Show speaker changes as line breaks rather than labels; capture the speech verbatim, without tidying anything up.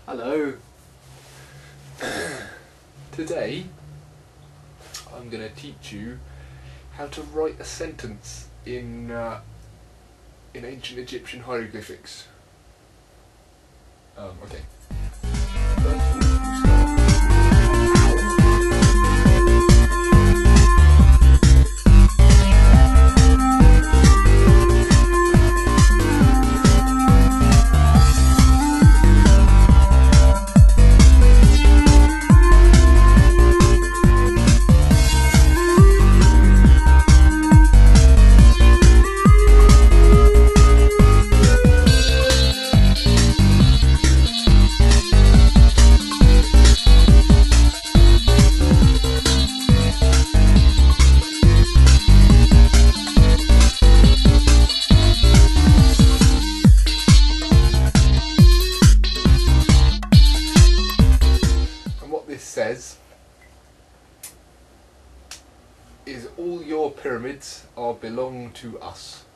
Hello. Today I'm going to teach you how to write a sentence in uh, in ancient Egyptian hieroglyphics. Um, okay. First of all, we start. Says is all your pyramids are belong to us.